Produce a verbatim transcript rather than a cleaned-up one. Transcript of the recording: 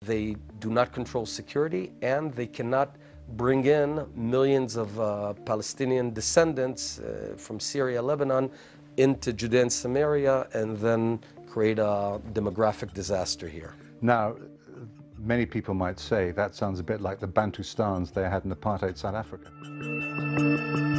They do not control security, and they cannot bring in millions of uh, Palestinian descendants uh, from Syria, Lebanon, into Judea and Samaria, and then create a demographic disaster here. Now, many people might say that sounds a bit like the Bantustans they had in apartheid South Africa.